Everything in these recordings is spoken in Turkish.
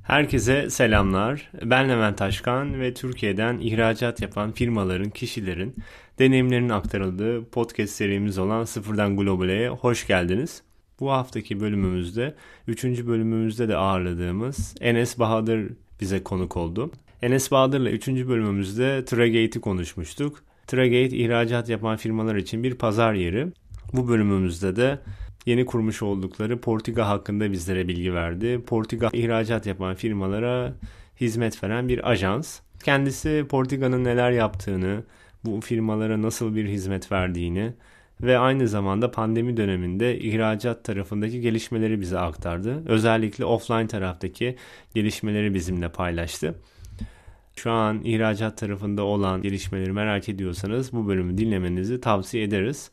Herkese selamlar. Ben Levent Taşkan ve Türkiye'den ihracat yapan firmaların, kişilerin deneyimlerinin aktarıldığı podcast serimiz olan Sıfırdan Globale'ye hoş geldiniz. Bu haftaki bölümümüzde, üçüncü bölümümüzde de ağırladığımız Enes Bahadır bize konuk oldu. Enes Bahadır'la üçüncü bölümümüzde Tragate'i konuşmuştuk. Tragate ihracat yapan firmalar için bir pazar yeri. Bu bölümümüzde de yeni kurmuş oldukları Portiga hakkında bizlere bilgi verdi. Portiga ihracat yapan firmalara hizmet veren bir ajans. Kendisi Portiga'nın neler yaptığını, bu firmalara nasıl bir hizmet verdiğini ve aynı zamanda pandemi döneminde ihracat tarafındaki gelişmeleri bize aktardı. Özellikle offline taraftaki gelişmeleri bizimle paylaştı. Şu an ihracat tarafında olan gelişmeleri merak ediyorsanız bu bölümü dinlemenizi tavsiye ederiz.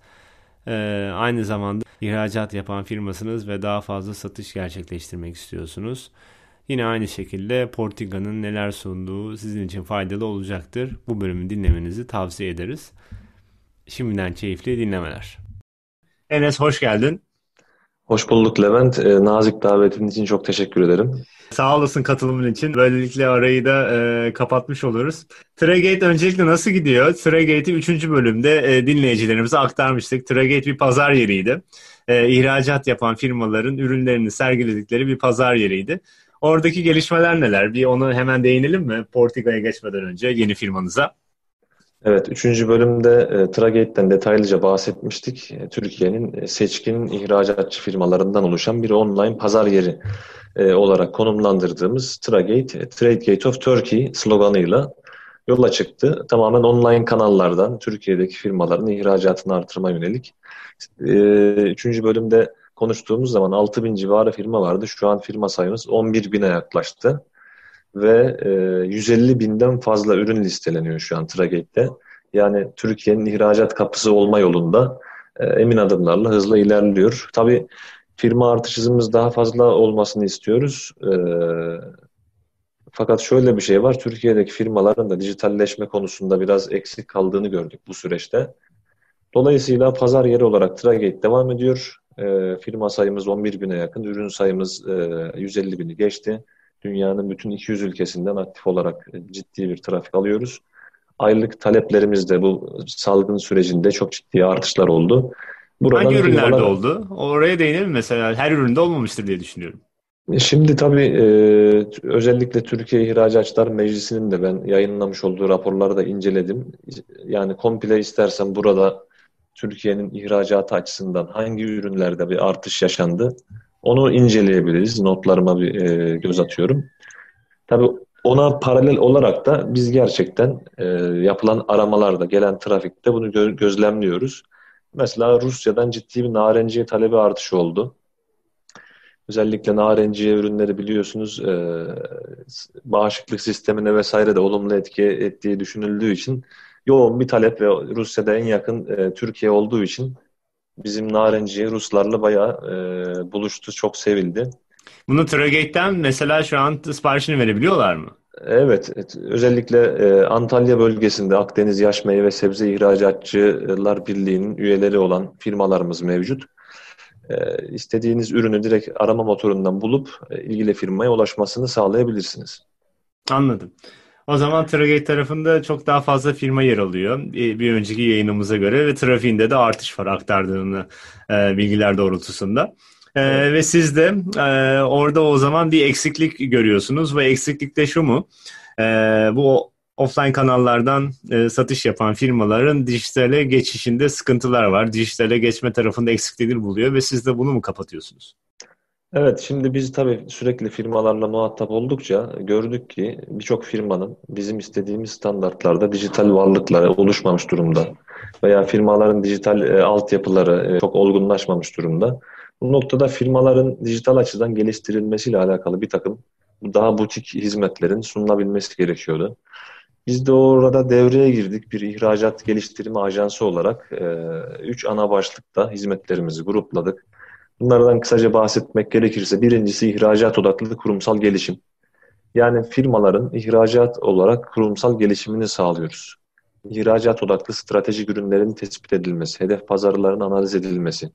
Aynı zamanda ihracat yapan firmasınız ve daha fazla satış gerçekleştirmek istiyorsunuz. Yine aynı şekilde Portiga'nın neler sunduğu sizin için faydalı olacaktır. Bu bölümü dinlemenizi tavsiye ederiz. Şimdiden keyifli dinlemeler. Enes hoş geldin. Hoş bulduk Levent. Nazik davetin için çok teşekkür ederim. Sağ olasın katılımın için. Böylelikle arayı da kapatmış oluruz. Tragate öncelikle nasıl gidiyor? Tragate'i 3. bölümde dinleyicilerimize aktarmıştık. Tragate bir pazar yeriydi. İhracat yapan firmaların ürünlerini sergiledikleri bir pazar yeriydi. Oradaki gelişmeler neler? Bir onu hemen değinelim mi? Portiga'ya geçmeden önce yeni firmanıza. Evet, üçüncü bölümde Tragate'den detaylıca bahsetmiştik. Türkiye'nin seçkin ihracatçı firmalarından oluşan bir online pazar yeri olarak konumlandırdığımız Tragate, Trade Gate of Turkey sloganıyla yola çıktı. Tamamen online kanallardan Türkiye'deki firmaların ihracatını artırma yönelik. Üçüncü bölümde konuştuğumuz zaman 6.000 civarı firma vardı. Şu an firma sayımız 11.000'e yaklaştı. Ve 150 binden fazla ürün listeleniyor şu an Tragate'de. Yani Türkiye'nin ihracat kapısı olma yolunda emin adımlarla hızla ilerliyor. Tabii firma artış hızımız daha fazla olmasını istiyoruz. Fakat şöyle bir şey var. Türkiye'deki firmaların da dijitalleşme konusunda biraz eksik kaldığını gördük bu süreçte. Dolayısıyla pazar yeri olarak Tragate devam ediyor. Firma sayımız 11 bine yakın, ürün sayımız 150 bini geçti. Dünyanın bütün 200 ülkesinden aktif olarak ciddi bir trafik alıyoruz. Aylık taleplerimiz de bu salgın sürecinde çok ciddi artışlar oldu. Hangi Buradan ürünlerde firmalar oldu? Oraya değinelim mesela. Her üründe olmamıştır diye düşünüyorum. şimdi tabii özellikle Türkiye İhracatçılar Meclisi'nin de ben yayınlamış olduğu raporları da inceledim. Yani komple istersen burada Türkiye'nin ihracatı açısından hangi ürünlerde bir artış yaşandı onu inceleyebiliriz. Notlarıma bir göz atıyorum. Tabii ona paralel olarak da biz gerçekten yapılan aramalarda, gelen trafikte bunu gözlemliyoruz. Mesela Rusya'dan ciddi bir narenciye talebi artışı oldu. Özellikle narenciye ürünleri biliyorsunuz bağışıklık sistemine vesaire de olumlu etki ettiği düşünüldüğü için yoğun bir talep ve Rusya'da en yakın Türkiye olduğu için bizim narenciye Ruslarla bayağı buluştu, çok sevildi. Bunu Tragate'den mesela şu an siparişini verebiliyorlar mı? Evet, özellikle Antalya bölgesinde Akdeniz Yaş Meyve Sebze İhracatçılar Birliği'nin üyeleri olan firmalarımız mevcut. İstediğiniz ürünü direkt arama motorundan bulup ilgili firmaya ulaşmasını sağlayabilirsiniz. Anladım. O zaman Tragate tarafında çok daha fazla firma yer alıyor bir önceki yayınımıza göre ve trafiğinde de artış var aktardığını bilgiler doğrultusunda. Evet. Ve siz de orada o zaman bir eksiklik görüyorsunuz ve eksiklik de şu mu? E, Bu offline kanallardan satış yapan firmaların dijitale geçişinde sıkıntılar var. Dijitale geçme tarafında eksiklikleri buluyor ve siz de bunu mu kapatıyorsunuz? Evet, şimdi biz tabii sürekli firmalarla muhatap oldukça gördük ki birçok firmanın bizim istediğimiz standartlarda dijital varlıkları oluşmamış durumda veya firmaların dijital altyapıları çok olgunlaşmamış durumda. Bu noktada firmaların dijital açıdan geliştirilmesiyle alakalı bir takım daha butik hizmetlerin sunulabilmesi gerekiyordu. Biz de orada devreye girdik. Bir ihracat geliştirme ajansı olarak üç ana başlıkta hizmetlerimizi grupladık. Bunlardan kısaca bahsetmek gerekirse birincisi ihracat odaklı kurumsal gelişim. Yani firmaların ihracat olarak kurumsal gelişimini sağlıyoruz. İhracat odaklı stratejik ürünlerin tespit edilmesi, hedef pazarların analiz edilmesi,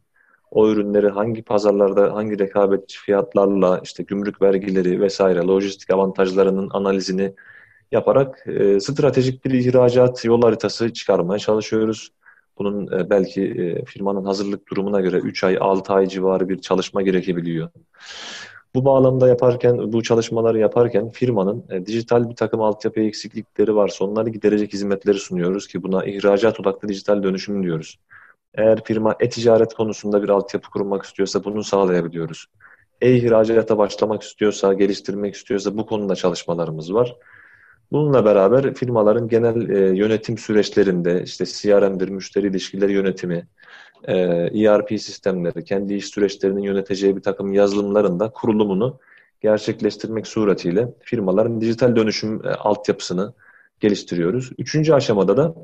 o ürünleri hangi pazarlarda, hangi rekabetçi fiyatlarla, işte gümrük vergileri vesaire, lojistik avantajlarının analizini yaparak stratejik bir ihracat yol haritası çıkarmaya çalışıyoruz. Bunun belki firmanın hazırlık durumuna göre 3 ay, 6 ay civarı bir çalışma gerekebiliyor. Bu bağlamda yaparken, bu çalışmaları yaparken firmanın dijital bir takım altyapı eksiklikleri varsa onları giderecek hizmetleri sunuyoruz ki buna ihracat odaklı dijital dönüşüm diyoruz. Eğer firma e-ticaret konusunda bir altyapı kurmak istiyorsa bunu sağlayabiliyoruz. E-ihracata başlamak istiyorsa, geliştirmek istiyorsa bu konuda çalışmalarımız var. Bununla beraber firmaların genel yönetim süreçlerinde işte CRM'dir, müşteri ilişkileri yönetimi, ERP sistemleri, kendi iş süreçlerinin yöneteceği bir takım yazılımların kurulumunu gerçekleştirmek suretiyle firmaların dijital dönüşüm altyapısını geliştiriyoruz. Üçüncü aşamada da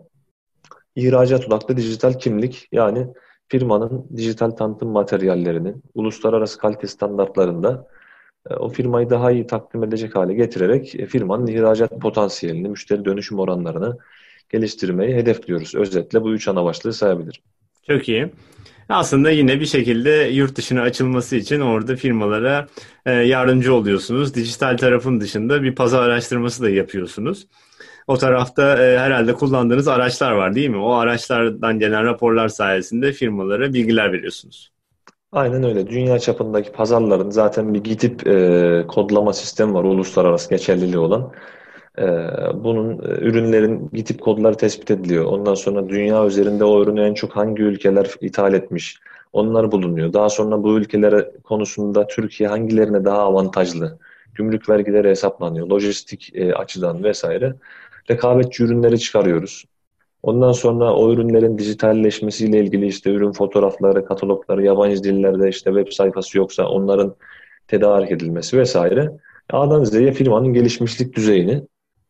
ihracat odaklı dijital kimlik, yani firmanın dijital tanıtım materyallerini uluslararası kalite standartlarında o firmayı daha iyi takdim edecek hale getirerek firmanın ihracat potansiyelini, müşteri dönüşüm oranlarını geliştirmeyi hedefliyoruz. Özetle bu üç ana başlığı sayabilirim. Çok iyi. Aslında yine bir şekilde yurt dışına açılması için orada firmalara yardımcı oluyorsunuz. Dijital tarafın dışında bir pazar araştırması da yapıyorsunuz. O tarafta herhalde kullandığınız araçlar var değil mi? O araçlardan gelen raporlar sayesinde firmalara bilgiler veriyorsunuz. Aynen öyle. Dünya çapındaki pazarların zaten bir gidip kodlama sistemi var, uluslararası geçerliliği olan. E, Bunun ürünlerin gidip kodları tespit ediliyor. Ondan sonra dünya üzerinde o ürünü en çok hangi ülkeler ithal etmiş, onlar bulunuyor. Daha sonra bu ülkelere konusunda Türkiye hangilerine daha avantajlı, gümrük vergileri hesaplanıyor, lojistik açıdan vesaire. Rekabetçi ürünleri çıkarıyoruz. Ondan sonra o ürünlerin dijitalleşmesiyle ilgili işte ürün fotoğrafları, katalogları, yabancı dillerde işte web sayfası yoksa onların tedarik edilmesi vesaire. A'dan Z'ye firmanın gelişmişlik düzeyini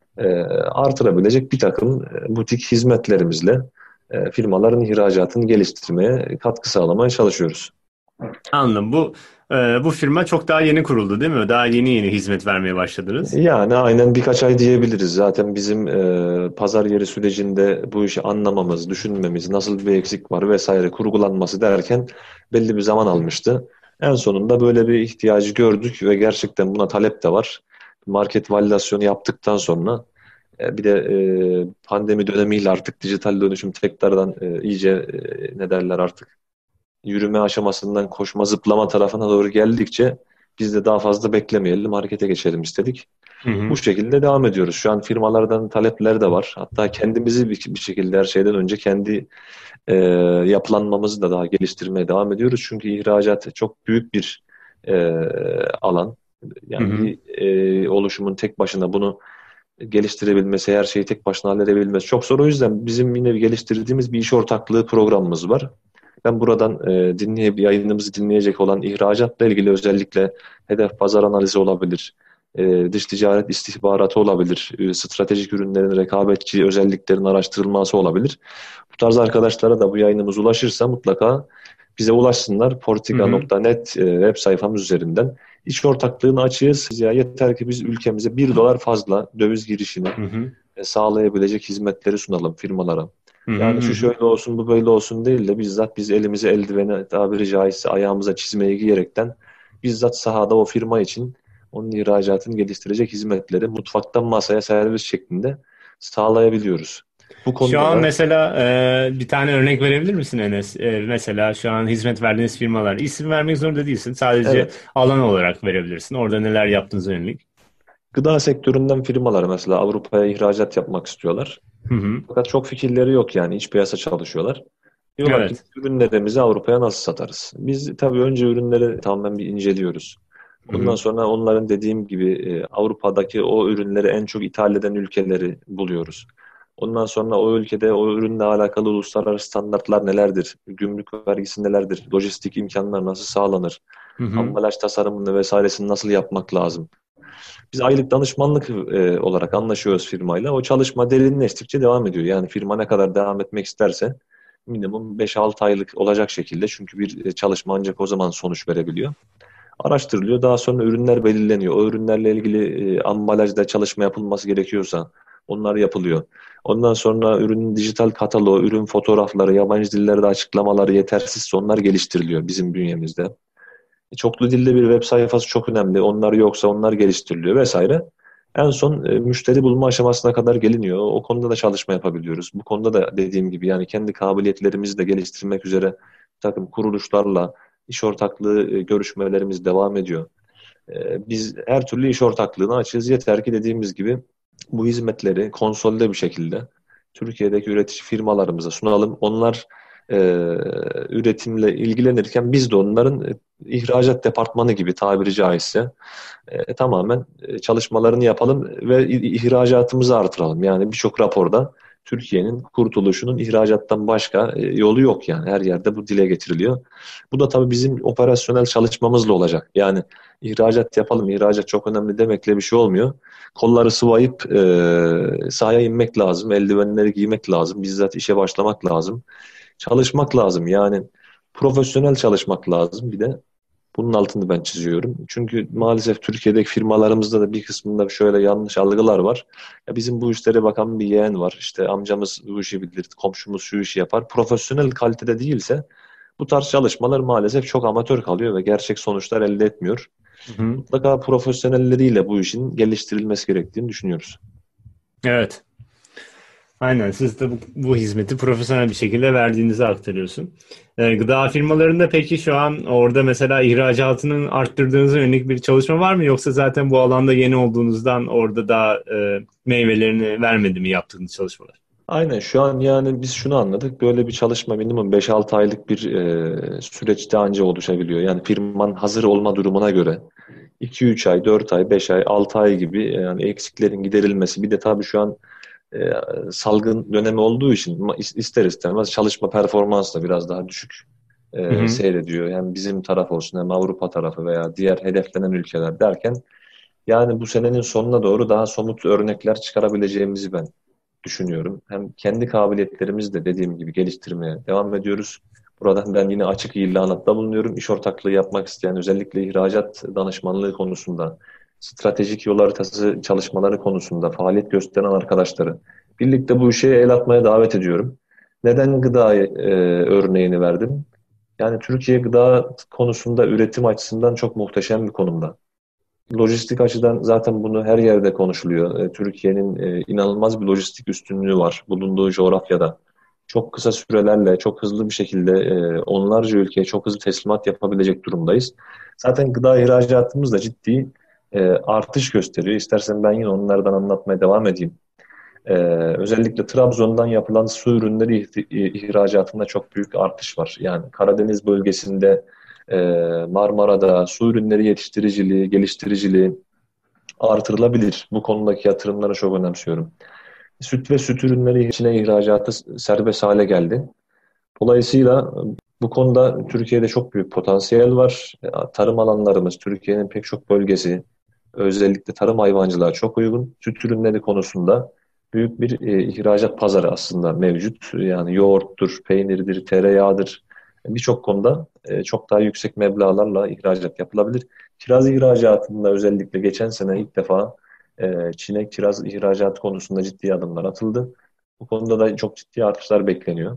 artırabilecek bir takım butik hizmetlerimizle firmaların ihracatını geliştirmeye, katkı sağlamaya çalışıyoruz. Anladım. Bu firma çok daha yeni kuruldu değil mi? Daha yeni hizmet vermeye başladınız. Yani aynen birkaç ay diyebiliriz. Zaten bizim pazar yeri sürecinde bu işi anlamamız, düşünmemiz, nasıl bir eksik var vesaire kurgulanması derken belli bir zaman almıştı. En sonunda böyle bir ihtiyacı gördük ve gerçekten buna talep de var. Market validasyonu yaptıktan sonra bir de pandemi dönemiyle artık dijital dönüşüm tekrardan iyice ne derler artık yürüme aşamasından koşma zıplama tarafına doğru geldikçe biz de daha fazla beklemeyelim, harekete geçelim istedik. Hı hı. Bu şekilde devam ediyoruz. Şu an firmalardan talepler de var. Hatta kendimizi bir şekilde her şeyden önce kendi e, yapılanmamızı da daha geliştirmeye devam ediyoruz. Çünkü ihracat çok büyük bir e, alan. Hı Yani hı. bir oluşumun tek başına bunu geliştirebilmesi, her şeyi tek başına halledebilmesi çok zor. O yüzden bizim yine geliştirdiğimiz bir iş ortaklığı programımız var. Ben buradan yayınımızı dinleyecek olan ihracatla ilgili özellikle hedef pazar analizi olabilir, dış ticaret istihbaratı olabilir, stratejik ürünlerin rekabetçi özelliklerin araştırılması olabilir. Bu tarz arkadaşlara da bu yayınımız ulaşırsa mutlaka bize ulaşsınlar. Hı hı. Portiga.net web sayfamız üzerinden. İş ortaklığını açığız. Ya yeter ki biz ülkemize 1 dolar fazla döviz girişini Hı hı. sağlayabilecek hizmetleri sunalım firmalara. Hı hı. Yani Hı şu hı. şöyle olsun, bu böyle olsun değil de bizzat biz elimize eldiveni tabiri caizse ayağımıza çizmeyi giyerekten bizzat sahada o firma için onun ihracatını geliştirecek hizmetleri mutfaktan masaya servis şeklinde sağlayabiliyoruz. Bu Şu konuda an da mesela bir tane örnek verebilir misin Enes? Mesela şu an hizmet verdiğiniz firmalar. İsim vermek zorunda değilsin. Sadece evet, alan olarak verebilirsin. Orada neler yaptığınıza yönelik. gıda sektöründen firmalar mesela Avrupa'ya ihracat yapmak istiyorlar. Hı hı. Fakat çok fikirleri yok, yani iç piyasa çalışıyorlar. Diyorlar ki Evet. ürünlerimizi Avrupa'ya nasıl satarız? Biz tabii önce ürünleri tamamen bir inceliyoruz. Hı Ondan hı. sonra onların dediğim gibi Avrupa'daki o ürünleri en çok ithal eden ülkeleri buluyoruz. Ondan sonra o ülkede o ürünle alakalı uluslararası standartlar nelerdir? Gümrük vergisi nelerdir? Lojistik imkanlar nasıl sağlanır? Hı hı. Ambalaj tasarımını vesairesini nasıl yapmak lazım? Biz aylık danışmanlık olarak anlaşıyoruz firmayla. O çalışma derinleştikçe devam ediyor. Yani firma ne kadar devam etmek isterse minimum 5-6 aylık olacak şekilde, çünkü bir çalışma ancak o zaman sonuç verebiliyor. Araştırılıyor. Daha sonra ürünler belirleniyor. O ürünlerle ilgili ambalajda çalışma yapılması gerekiyorsa, Onlar yapılıyor. Ondan sonra ürünün dijital kataloğu, ürün fotoğrafları, yabancı dillerde açıklamaları yetersizse onlar geliştiriliyor bizim bünyemizde. Çoklu dilde bir web sayfası çok önemli. Onlar yoksa onlar geliştiriliyor vesaire. En son müşteri bulma aşamasına kadar geliniyor. O konuda da çalışma yapabiliyoruz. Bu konuda da dediğim gibi yani kendi kabiliyetlerimizi de geliştirmek üzere bir takım kuruluşlarla iş ortaklığı görüşmelerimiz devam ediyor. Biz her türlü iş ortaklığına açığız. Yeter ki dediğimiz gibi bu hizmetleri konsolide bir şekilde Türkiye'deki üretici firmalarımıza sunalım. Onlar e, üretimle ilgilenirken biz de onların ihracat departmanı gibi tabiri caizse tamamen çalışmalarını yapalım ve ihracatımızı artıralım. Yani birçok raporda Türkiye'nin kurtuluşunun ihracattan başka yolu yok yani. Her yerde bu dile getiriliyor. Bu da tabii bizim operasyonel çalışmamızla olacak. Yani ihracat yapalım, ihracat çok önemli demekle bir şey olmuyor. Kolları sıvayıp sahaya inmek lazım, eldivenleri giymek lazım, bizzat işe başlamak lazım. Çalışmak lazım yani profesyonel çalışmak lazım bir de. Bunun altını ben çiziyorum. Çünkü maalesef Türkiye'deki firmalarımızda da bir kısmında şöyle yanlış algılar var. Ya bizim bu işlere bakan bir yeğen var. İşte amcamız bu işi bilir, komşumuz şu işi yapar. Profesyonel kalitede değilse bu tarz çalışmalar maalesef çok amatör kalıyor ve gerçek sonuçlar elde etmiyor. Hı hı. Mutlaka profesyonelleriyle bu işin geliştirilmesi gerektiğini düşünüyoruz. Evet. Aynen. Siz de bu hizmeti profesyonel bir şekilde verdiğinizi aktarıyorsun. Gıda firmalarında peki şu an orada mesela ihracatının arttırdığınıza yönelik bir çalışma var mı? Yoksa zaten bu alanda yeni olduğunuzdan orada da meyvelerini vermedi mi yaptığınız çalışmalar? Aynen şu an yani biz şunu anladık. Böyle bir çalışma minimum 5-6 aylık bir süreçte anca oluşabiliyor. Yani firmanın hazır olma durumuna göre 2-3 ay, 4 ay, 5 ay, 6 ay gibi yani eksiklerin giderilmesi. Bir de tabii şu an e, salgın dönemi olduğu için ister istemez çalışma performansı da biraz daha düşük Hı hı. seyrediyor. Yani bizim taraf olsun hem Avrupa tarafı veya diğer hedeflenen ülkeler derken yani bu senenin sonuna doğru daha somut örnekler çıkarabileceğimizi ben düşünüyorum. Hem kendi kabiliyetlerimizi de dediğim gibi geliştirmeye devam ediyoruz. Buradan ben yine açık ilanatta bulunuyorum. İş ortaklığı yapmak isteyen özellikle ihracat danışmanlığı konusunda, stratejik yol haritası çalışmaları konusunda faaliyet gösteren arkadaşları birlikte bu işe el atmaya davet ediyorum. Neden gıda örneğini verdim? Yani Türkiye gıda konusunda üretim açısından çok muhteşem bir konumda. Lojistik açıdan zaten bunu her yerde konuşuluyor. Türkiye'nin inanılmaz bir lojistik üstünlüğü var bulunduğu coğrafyada. Çok kısa sürelerle, çok hızlı bir şekilde onlarca ülkeye çok hızlı teslimat yapabilecek durumdayız. Zaten gıda ihracatımız da ciddi artış gösteriyor. İstersen ben yine onlardan anlatmaya devam edeyim. E, Özellikle Trabzon'dan yapılan su ürünleri ihracatında çok büyük artış var. Yani Karadeniz bölgesinde, e, Marmara'da su ürünleri yetiştiriciliği, geliştiriciliği artırılabilir. Bu konudaki yatırımları çok önemsiyorum. Süt ve süt ürünleri içine ihracatı serbest hale geldi. Dolayısıyla bu konuda Türkiye'de çok büyük potansiyel var. Tarım alanlarımız, Türkiye'nin pek çok bölgesi, özellikle tarım hayvancılığa çok uygun. Süt ürünleri konusunda büyük bir ihracat pazarı aslında mevcut. Yani yoğurttur, peynirdir, tereyağıdır. Birçok konuda çok daha yüksek meblağlarla ihracat yapılabilir. Kiraz ihracatında özellikle geçen sene ilk defa Çin'e kiraz ihracatı konusunda ciddi adımlar atıldı. Bu konuda da çok ciddi artışlar bekleniyor.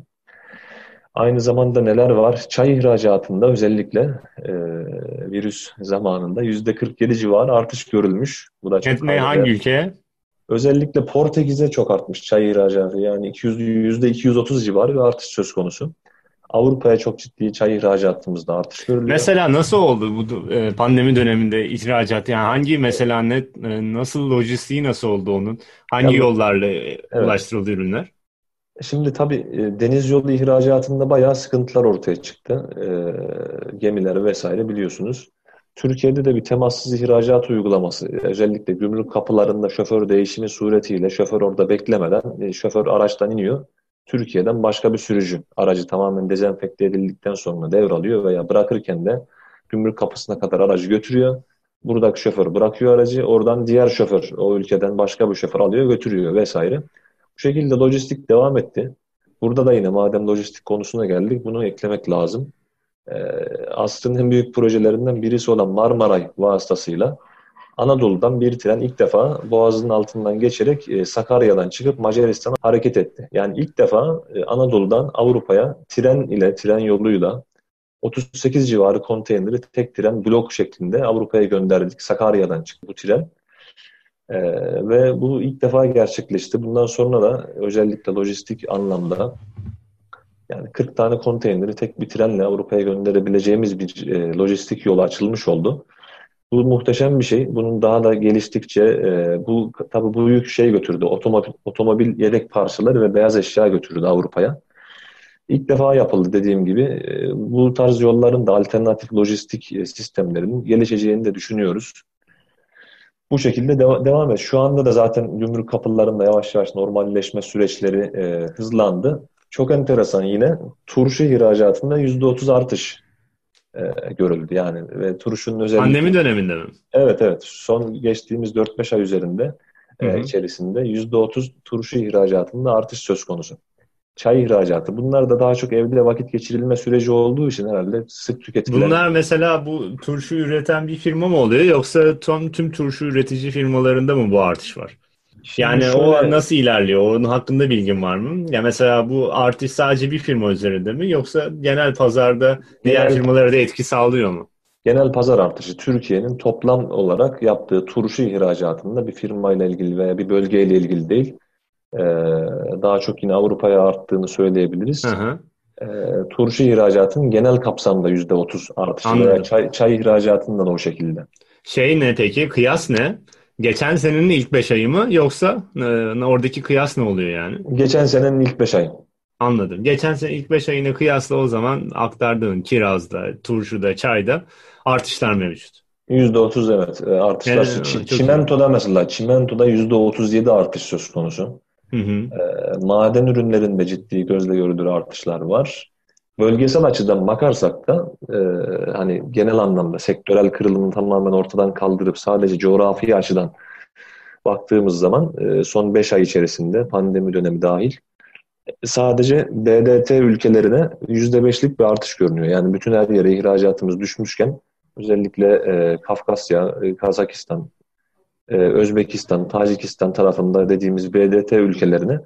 Aynı zamanda neler var? Çay ihracatında özellikle e, virüs zamanında %47 civarı artış görülmüş. Bu da çok kayda Hangi değer. ülkeye? Özellikle Portekiz'e çok artmış çay ihracatı. Yani %230 civarı bir artış söz konusu. Avrupa'ya çok ciddi çay ihracatımızda artış görülüyor. Mesela nasıl oldu bu pandemi döneminde ihracat? Yani hangi mesela nasıl lojistiği nasıl oldu onun? Ya, Hangi yollarla evet. ulaştırıldı ürünler? Şimdi tabii deniz yolu ihracatında bayağı sıkıntılar ortaya çıktı. Gemileri vesaire biliyorsunuz. Türkiye'de de bir temassız ihracat uygulaması, özellikle gümrük kapılarında şoför değişimi suretiyle şoför orada beklemeden şoför araçtan iniyor. Türkiye'den başka bir sürücü aracı tamamen dezenfekte edildikten sonra devralıyor veya bırakırken de gümrük kapısına kadar aracı götürüyor. Buradaki şoför bırakıyor aracı, oradan diğer şoför o ülkeden başka bir şoför alıyor götürüyor vesaire. Bu şekilde lojistik devam etti. Burada da yine madem lojistik konusuna geldik bunu eklemek lazım. Ee, Aslında en büyük projelerinden birisi olan Marmaray vasıtasıyla Anadolu'dan bir tren ilk defa Boğaz'ın altından geçerek Sakarya'dan çıkıp Macaristan'a hareket etti. Yani ilk defa Anadolu'dan Avrupa'ya tren yoluyla 38 civarı konteyneri tek tren blok şeklinde Avrupa'ya gönderdik. Sakarya'dan çıktı bu tren. E, Ve bu ilk defa gerçekleşti. Bundan sonra da özellikle lojistik anlamda yani 40 tane konteyneri tek bir trenle Avrupa'ya gönderebileceğimiz bir lojistik yolu açılmış oldu. Bu muhteşem bir şey. Bunun daha da geliştikçe bu tabii bu yük şey götürdü. Otomobil yedek parçaları ve beyaz eşya götürdü Avrupa'ya. İlk defa yapıldı dediğim gibi. Bu tarz yolların da alternatif lojistik sistemlerinin gelişeceğini de düşünüyoruz. Bu şekilde devam et. Şu anda da zaten gümrük kapılarında yavaş yavaş normalleşme süreçleri hızlandı. Çok enteresan yine turşu ihracatında %30 artış görüldü. Yani ve turşunun özellikle Pandemi döneminde mi? evet, evet, son geçtiğimiz 4-5 ay üzerinde Hı hı. içerisinde %30 turşu ihracatında artış söz konusu. Çay ihracatı. Bunlar da daha çok evde vakit geçirilme süreci olduğu için herhalde sık tüketilen. Bunlar mesela bu turşu üreten bir firma mı oluyor yoksa tüm turşu üretici firmalarında mı bu artış var? Şimdi Yani o şöyle nasıl ilerliyor? Onun hakkında bilgin var mı? Ya mesela bu artış sadece bir firma üzerinde mi yoksa genel pazarda diğer genel firmalara da etki sağlıyor mu? genel pazar artışı Türkiye'nin toplam olarak yaptığı turşu ihracatında bir firmayla ilgili veya bir bölgeyle ilgili değil. Ee, Daha çok yine Avrupa'ya arttığını Hı söyleyebiliriz. hı. Turşu ihracatının genel kapsamda %30 artışı veya Anladım. çay ihracatında da o şekilde. Şey ne peki? Kıyas ne? Geçen senenin ilk 5 ayı mı yoksa oradaki kıyas ne oluyor yani? Geçen senenin ilk 5 ay. Anladım. Geçen sene ilk 5 ayına kıyasla o zaman aktardığın kirazda, turşuda, çayda artışlar mevcut. %30 evet artışlar. Çok iyi. Çimentoda %37 artış söz konusu. Hı hı. Maden ürünlerinde ciddi gözle görülür artışlar var. Bölgesel açıdan bakarsak da hani genel anlamda sektörel kırılımını tamamen ortadan kaldırıp sadece coğrafi açıdan baktığımız zaman son 5 ay içerisinde pandemi dönemi dahil sadece BDT ülkelerine %5'lik bir artış görünüyor. Yani bütün her yere ihracatımız düşmüşken özellikle Kafkasya, Kazakistan, Özbekistan, Tacikistan tarafında dediğimiz BDT ülkelerine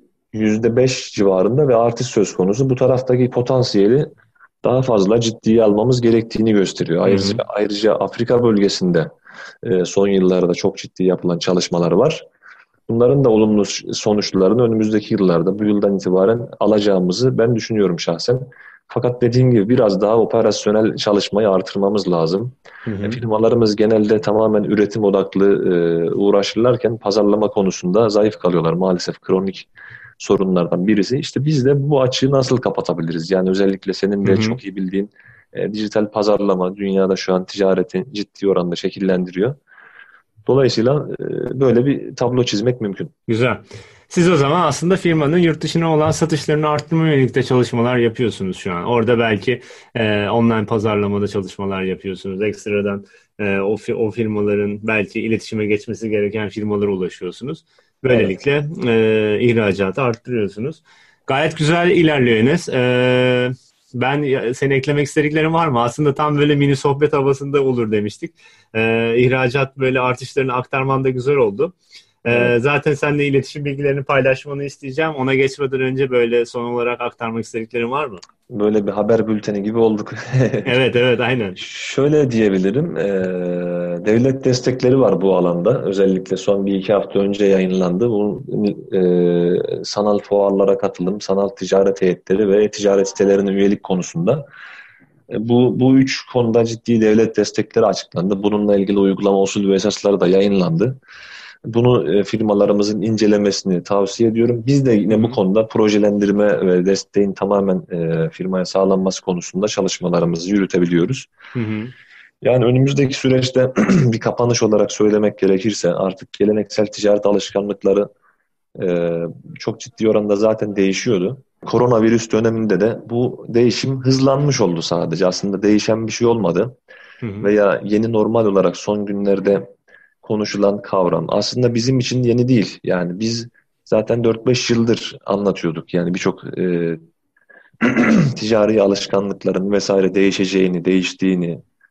%5 civarında ve artış söz konusu. Bu taraftaki potansiyeli daha fazla ciddiye almamız gerektiğini gösteriyor. Hı Ayrıca, hı. ayrıca Afrika bölgesinde son yıllarda çok ciddi yapılan çalışmalar var. Bunların da olumlu sonuçlarını önümüzdeki yıllarda bu yıldan itibaren alacağımızı ben düşünüyorum şahsen. Fakat dediğim gibi biraz daha operasyonel çalışmayı artırmamız lazım. Hı hı. Firmalarımız genelde tamamen üretim odaklı uğraşırlarken pazarlama konusunda zayıf kalıyorlar maalesef kronik sorunlardan birisi. İşte biz de bu açığı nasıl kapatabiliriz? Yani özellikle senin Hı de hı. çok iyi bildiğin dijital pazarlama dünyada şu an ticareti ciddi oranda şekillendiriyor. Dolayısıyla böyle bir tablo çizmek mümkün. Güzel. Siz o zaman aslında firmanın yurt dışına olan satışlarını arttırma yönelik de çalışmalar yapıyorsunuz şu an. Orada belki online pazarlamada çalışmalar yapıyorsunuz. Ekstradan o firmaların belki iletişime geçmesi gereken firmalara ulaşıyorsunuz. Evet. Böylelikle ihracatı arttırıyorsunuz. Gayet güzel ilerliyor Enes. Senin eklemek istediklerin var mı? Aslında tam böyle mini sohbet havasında olur demiştik. İhracat böyle artışlarını aktarman da güzel oldu. Evet. Zaten seninle iletişim bilgilerini paylaşmanı isteyeceğim. Ona geçmeden önce böyle son olarak aktarmak istediklerin var mı? Böyle bir haber bülteni gibi olduk. Evet, evet, aynen. Şöyle diyebilirim, devlet destekleri var bu alanda. Özellikle son bir iki hafta önce yayınlandı. Bu sanal fuarlara katılım, sanal ticaret heyetleri ve ticaret sitelerine üyelik konusunda. Bu üç konuda ciddi devlet destekleri açıklandı. Bununla ilgili uygulama usul ve esasları da yayınlandı. Bunu firmalarımızın incelemesini tavsiye ediyorum. Biz de Hı yine bu hı. konuda projelendirme ve desteğin tamamen firmaya sağlanması konusunda çalışmalarımızı yürütebiliyoruz. Hı hı. Yani önümüzdeki süreçte bir kapanış olarak söylemek gerekirse artık geleneksel ticaret alışkanlıkları e, çok ciddi oranda zaten değişiyordu. Koronavirüs döneminde de bu değişim hızlanmış oldu sadece. Aslında değişen bir şey olmadı. Hı hı. Veya yeni normal olarak son günlerde konuşulan kavram aslında bizim için yeni değil. Yani biz zaten 4-5 yıldır anlatıyorduk. Yani birçok ticari alışkanlıkların vesaire değişeceğini, değiştiğini,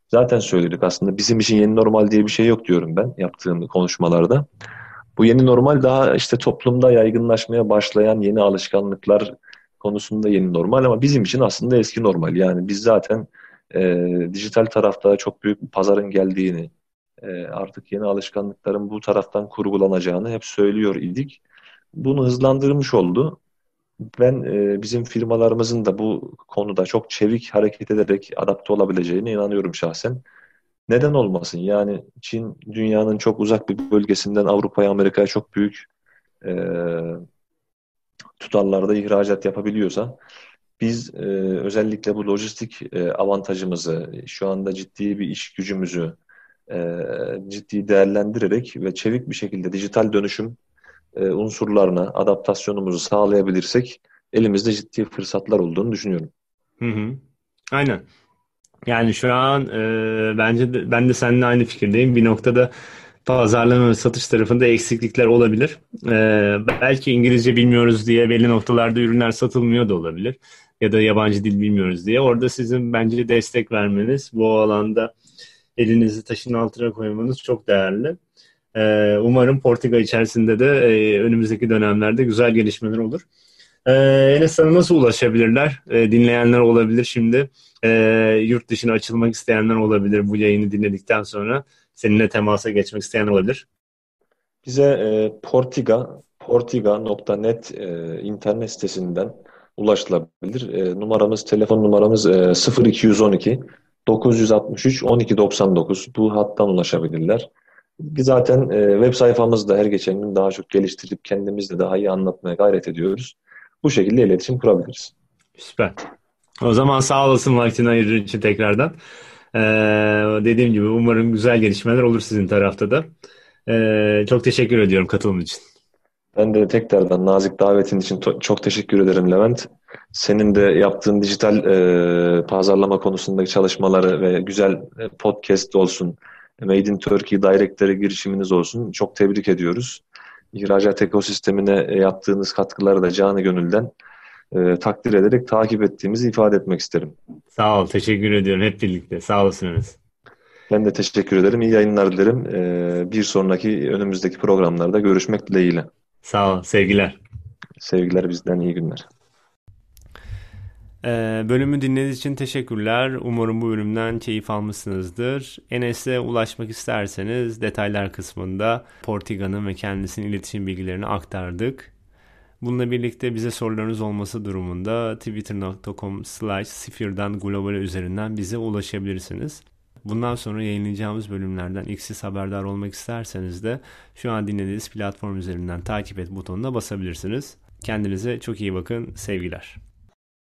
Zaten söyledik aslında bizim için yeni normal diye bir şey yok diyorum ben yaptığım konuşmalarda. Bu yeni normal daha işte toplumda yaygınlaşmaya başlayan yeni alışkanlıklar konusunda yeni normal ama bizim için aslında eski normal. Yani biz zaten dijital tarafta çok büyük bir pazarın geldiğini, artık yeni alışkanlıkların bu taraftan kurgulanacağını hep söylüyor idik. Bunu hızlandırmış oldu. Ben bizim firmalarımızın da bu konuda çok çevik hareket ederek adapte olabileceğine inanıyorum şahsen. Neden olmasın? Yani Çin dünyanın çok uzak bir bölgesinden Avrupa'ya, Amerika'ya çok büyük e, tutarlarda ihracat yapabiliyorsa biz özellikle bu lojistik avantajımızı, şu anda ciddi bir iş gücümüzü ciddi değerlendirerek ve çevik bir şekilde dijital dönüşüm unsurlarına adaptasyonumuzu sağlayabilirsek elimizde ciddi fırsatlar olduğunu düşünüyorum. Hı hı. Aynen. Yani şu an bence ben de seninle aynı fikirdeyim. Bir noktada pazarlama ve satış tarafında eksiklikler olabilir. Belki İngilizce bilmiyoruz diye belli noktalarda ürünler satılmıyor da olabilir. Ya da yabancı dil bilmiyoruz diye. Orada sizin bence destek vermeniz, bu alanda elinizi taşın altına koymanız çok değerli. Umarım Portika içerisinde de önümüzdeki dönemlerde güzel gelişmeler olur. Ee, Enes, sana nasıl ulaşabilirler? Dinleyenler olabilir şimdi. Yurt dışına açılmak isteyenler olabilir bu yayını dinledikten sonra. Seninle temasa geçmek isteyen olabilir. Bize portiga.net internet sitesinden ulaşılabilir. Telefon numaramız 0212 963 1299. Bu hattan ulaşabilirler. Biz zaten web sayfamızda her geçen gün daha çok geliştirip kendimiz de daha iyi anlatmaya gayret ediyoruz. Bu şekilde iletişim kurabiliriz. Süper. O zaman sağ olasın vaktini ayırdığın için tekrardan. Ee, Dediğim gibi umarım güzel gelişmeler olur sizin tarafta da. Çok teşekkür ediyorum katılım için. Ben de tekrardan nazik davetin için çok teşekkür ederim Levent. Senin de yaptığın dijital pazarlama konusundaki çalışmaları ve güzel podcast olsun, Made in Turkey Direct'lere girişiminiz olsun. Çok tebrik ediyoruz. İhracat ekosistemine yaptığınız katkıları da canı gönülden takdir ederek takip ettiğimizi ifade etmek isterim. Sağ ol, teşekkür ediyorum hep birlikte. Sağ olasın Enes. Ben de teşekkür ederim. İyi yayınlar dilerim. Bir sonraki önümüzdeki programlarda görüşmek dileğiyle. Sağ ol, sevgiler. Sevgiler bizden, iyi günler. Bölümü dinlediğiniz için teşekkürler. Umarım bu bölümden keyif almışsınızdır. Enes'e ulaşmak isterseniz detaylar kısmında Portiga'nın ve kendisinin iletişim bilgilerini aktardık. Bununla birlikte bize sorularınız olması durumunda twitter.com/sifirdanglobal üzerinden bize ulaşabilirsiniz. Bundan sonra yayınlayacağımız bölümlerden ilk siz haberdar olmak isterseniz de şu an dinlediğiniz platform üzerinden takip et butonuna basabilirsiniz. Kendinize çok iyi bakın. Sevgiler.